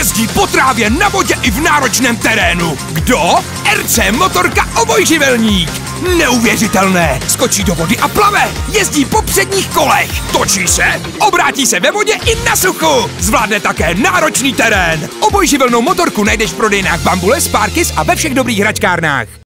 Jezdí po trávě, na vodě i v náročném terénu. Kdo? RC Motorka obojživelník. Neuvěřitelné. Skočí do vody a plave. Jezdí po předních kolech. Točí se, obrátí se ve vodě i na suchu. Zvládne také náročný terén. Obojživelnou motorku najdeš v prodejnách Bambule, Sparkis a ve všech dobrých hračkárnách.